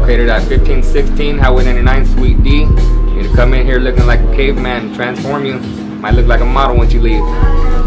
located at 1516 Highway 99 Suite D. You need to come in here looking like a caveman, transform you. Might look like a model once you leave.